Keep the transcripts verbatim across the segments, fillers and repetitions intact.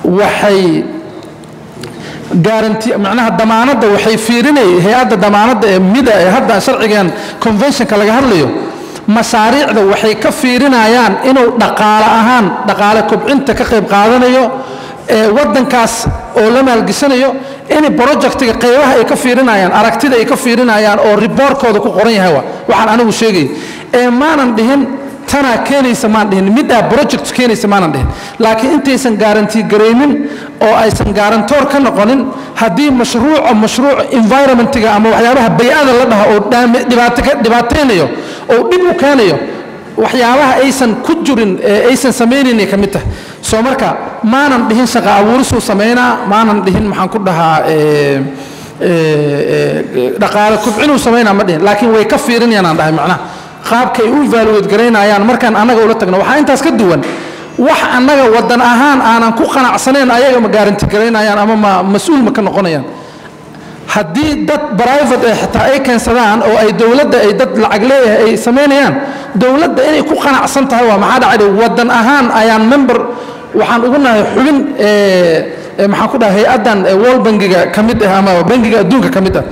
waxay guarantee macnaha damaanada waxay fiirinay hay'adda damaanada ee mida ee hadda sharcigan conventionka laga hadlayo mashaariicda waxay ka fiirinayaan inuu dhaqaale ahaan dhaqaale kobcinta ka qayb qaadanayo ee wadankaas oo la maalgashanayo in projectiga qaybaha ay ka fiirinayaan aragtida ay ka fiirinayaan oo reportkooda ku qoran yahay waxaan anigu sheegay ee maanan dhihin tana keenaysa maan dhihin mid ah project keenaysa maanan dhihin laakiin intaysan guarantee gareynin oo aysan guarantor ka noqonin haddii mashruuc mashruuc environmentiga ama waxyaabaha bay'ada la dhaho oo dhibaato ka dhibaateynayo oo dib u keenayo waxyaabaha aysan ku jirin aysan sameeynin ka mid tahay soo marka maanan dhihin shaqo abuuris uu sameeyna maanan dhihin maxaan ku dhahaa ee ee dhaqaale kobcin uu sameeyna ma dhihin laakiin way ka fiirinayaan dhahay macnaha qaabkay u evaluate gareynayaan markaan anaga ula tagno waxa intaas ka duwan wax anaga wadan ahaan aanan ku qanacsaneyn ayaga ma guarantee gareynayaan ama ma mas'uul ma ka noqonayaan haddii dad private ah xitaa ay keensadaan oo ay dawladda ay dad lacag leeyahay ay sameynayaan dawladda inay ku qanacsan tahay waa maxaa dhacay wadan ahaan ayaan member waxaan ugu nahay xubin ee maxaan ku dhahay hay'adan World Bankiga kamid ah ama bankiga adduunka kamid ah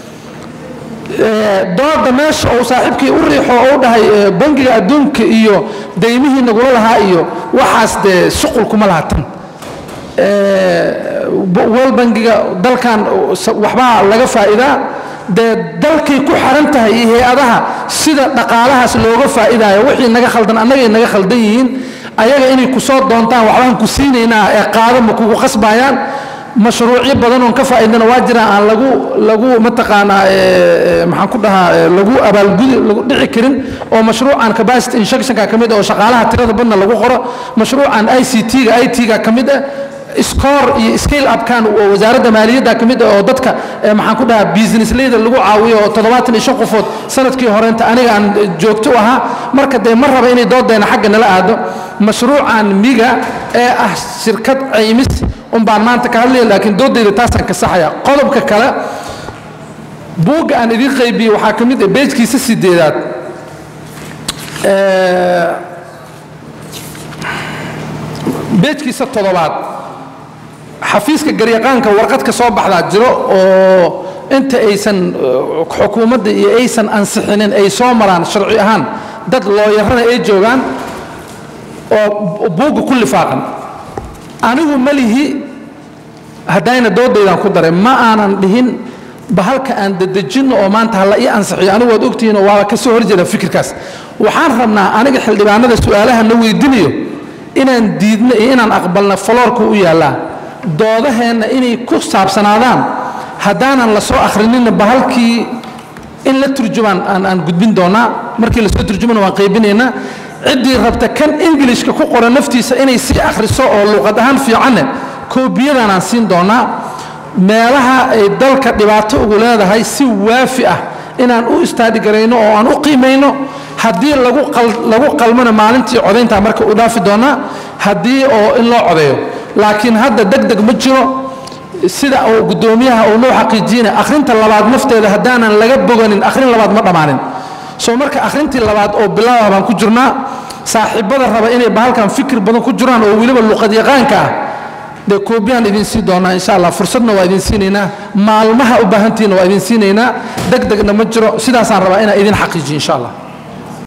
dooda meesha oo saaxiibkii u riixo oo dhahay bankiga adduunka iyo deymihii nagula lahaa iyo waxaas de shuqul kuma lahaatan World Bankiga dalkan waxba laga faa'iidaa de dalkay ku xiran tahay hay'adaha sida dhaqaalahaas looga faa'iidayo wixii naga khaldan anaga naga khaldan yihiin ayaga inay ku soo doontaan waxaan ku siinaynaa ee qaado ma kugu qasbayaan mashruucyo badan oo ka faa'iidana waa jiraan aan lagu lagu mataqaana ee maxaan ku dhahaa lagu abaalgudi lagu dhici karin oo mashruucan capacity injection ka kamid oo shaqaalaha tirada badna lagu qoro mashruucan I C T ga I T ga kamid ah score iyo scale up kan oo wasaaradda maaliyadda kamid ah oo dadka maxaan ku dhahaa business leader lagu caawiyo toddobaatan iyo shan qofood sanadkii hore inta aniga aan joogto ahaa marka de mar raba inay doodeena xagga nala aado mashruucan miga ee ah shirkad caymis um baan maanta ka hadlay laakiin doodayda taasan ka saxaya qodobka kale buugga aan idin qaybiyo waxa kamid ah page-kiisa sideedaad ee page-kiisa toddobaad xafiiska garyaqaanka warqad ka soo baxda jiro oo inta aysan xukuumadda iyo aysan ansixinin ay soo maraan sharci ahaan dad looyarada ay joogaan oo buugga ku lifaaqan anigu malihi hadayna doodaydan ku daray ma aanan dhihin bahalka aan dadajino oo maanta hala ii ansixiyo anigu wad ogtihiin oo waa ka soo horjeeda fikirkaas waxaan rabnaa aniga xildhibaanada su'aalaha na weydiinayo inaan diidno iyo inaan aqbalno faloorku u yaalaa doodaheena inay ku saabsanaadaan haddaanan la soo akhrinin bahalkii in la turjumaan aan aan gudbin doonaa markii la soo turjumana waan qaybinaynaa ciddii rabta kan ingilishka ku qoran naftiisa inay sii akhriso oo luqad ahaan fiicanne koobiyadan aan siin doonaa meelaha ay dalka dhibaato ugu leedahay si waafi ah inaan u istaadi garayno oo aan u qiimayno haddii lagu lagu qalmana maalintii codaynta marka u dhaafi doonaa haddii oo in loo codeeyo laakiin hadda degdeg ma jiro sida oo gudoomiyaha oo noo xaqiijina akhrinta labaad nafteeda hadaanan laga boganin akhrin labaad ma dhamaanin soo marka akhrintii labaad oo bilaaw baan ku jirnaa saaxiibada raba inay bahalkan fikir badan ku jiraan oo waliba luqad yaqaanka ah de koobiyaan idin sii doonaa insha Allah fursadna waa idin siinaynaa maalmaha u baahantiina waa idin siinaynaa degdegna ma jiro sidaas aan rabaa inaan idin xaqiijiyo insha Allah